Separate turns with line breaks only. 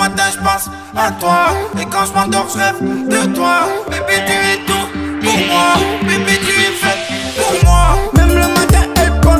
matin je pense à toi. Et quand je m'endors je rêve de toi. Baby